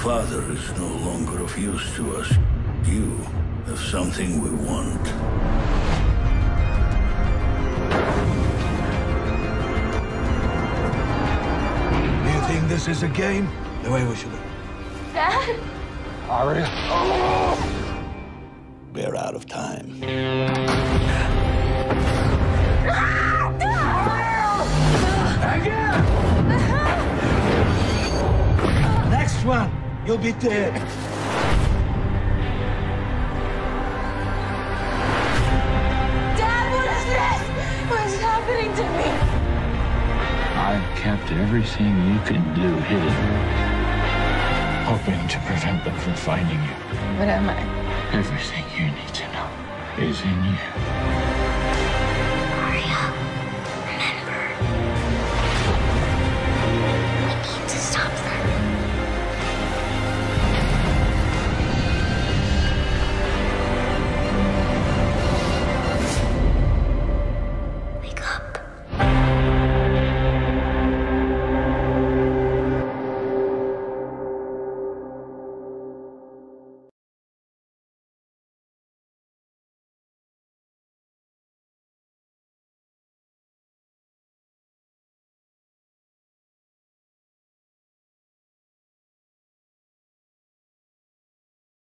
father is no longer of use to us. You have something we want. You think this is a game? The way we should go. Dad? Aria? Oh! We're out of time. Again! Next one, you'll be dead. Dad, what is this? What is happening to me? I've kept everything you can do hidden, hoping to prevent them from finding you. What am I? Everything you need to know is in you.